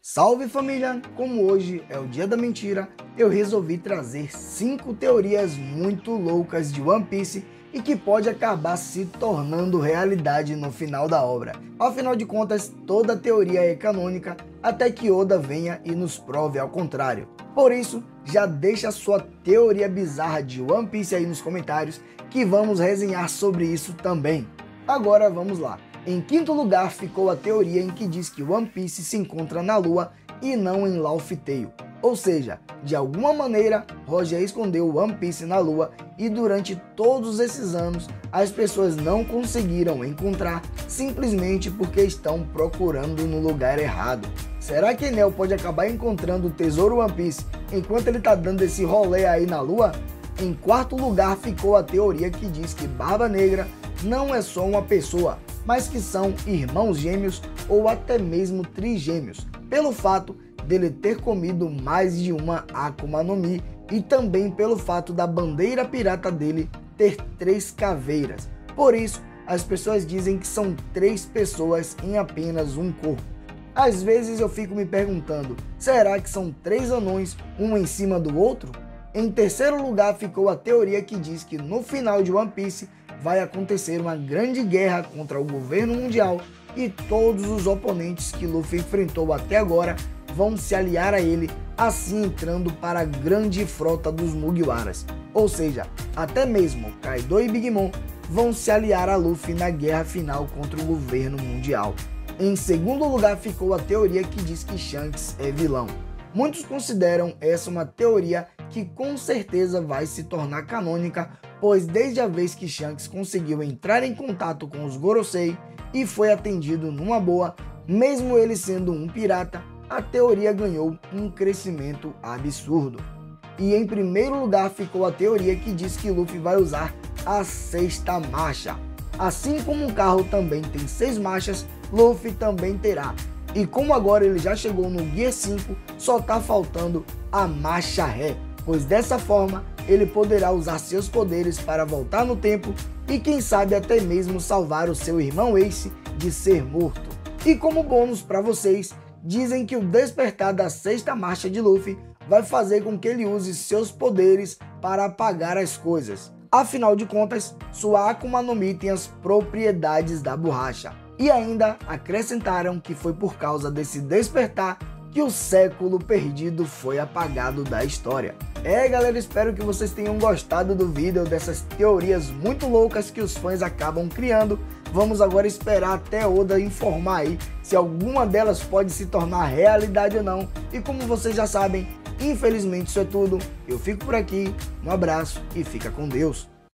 Salve família! Como hoje é o dia da mentira, eu resolvi trazer 5 teorias muito loucas de One Piece e que pode acabar se tornando realidade no final da obra. Afinal de contas, toda teoria é canônica até que Oda venha e nos prove ao contrário. Por isso, já deixa a sua teoria bizarra de One Piece aí nos comentários que vamos resenhar sobre isso também. Agora vamos lá. Em quinto lugar ficou a teoria em que diz que One Piece se encontra na Lua e não em Laugh Tale. Ou seja, de alguma maneira, Roger escondeu One Piece na Lua e durante todos esses anos as pessoas não conseguiram encontrar simplesmente porque estão procurando no lugar errado. Será que Enel pode acabar encontrando o tesouro One Piece enquanto ele está dando esse rolê aí na Lua? Em quarto lugar ficou a teoria que diz que Barba Negra não é só uma pessoa, mas que são irmãos gêmeos ou até mesmo trigêmeos, pelo fato dele ter comido mais de uma Akuma no Mi e também pelo fato da bandeira pirata dele ter 3 caveiras. Por isso, as pessoas dizem que são 3 pessoas em apenas um corpo. Às vezes eu fico me perguntando, será que são 3 anões, um em cima do outro? Em terceiro lugar ficou a teoria que diz que no final de One Piece vai acontecer uma grande guerra contra o governo mundial e todos os oponentes que Luffy enfrentou até agora vão se aliar a ele, assim entrando para a grande frota dos Mugiwaras. Ou seja, até mesmo Kaido e Big Mom vão se aliar a Luffy na guerra final contra o governo mundial. Em segundo lugar ficou a teoria que diz que Shanks é vilão. Muitos consideram essa uma teoria que com certeza vai se tornar canônica, pois desde a vez que Shanks conseguiu entrar em contato com os Gorosei e foi atendido numa boa, mesmo ele sendo um pirata, a teoria ganhou um crescimento absurdo. E em primeiro lugar ficou a teoria que diz que Luffy vai usar a 6ª marcha. Assim como um carro também tem 6 marchas, Luffy também terá. E como agora ele já chegou no Gear 5, só tá faltando a marcha ré, pois dessa forma ele poderá usar seus poderes para voltar no tempo e quem sabe até mesmo salvar o seu irmão Ace de ser morto. E como bônus para vocês, dizem que o despertar da 6ª marcha de Luffy vai fazer com que ele use seus poderes para apagar as coisas. Afinal de contas, sua Akuma no Mi tem as propriedades da borracha. E ainda acrescentaram que foi por causa desse despertar que o século perdido foi apagado da história. Galera, espero que vocês tenham gostado do vídeo, dessas teorias muito loucas que os fãs acabam criando. Vamos agora esperar até Oda informar aí se alguma delas pode se tornar realidade ou não. E como vocês já sabem, infelizmente isso é tudo. Eu fico por aqui, um abraço e fica com Deus.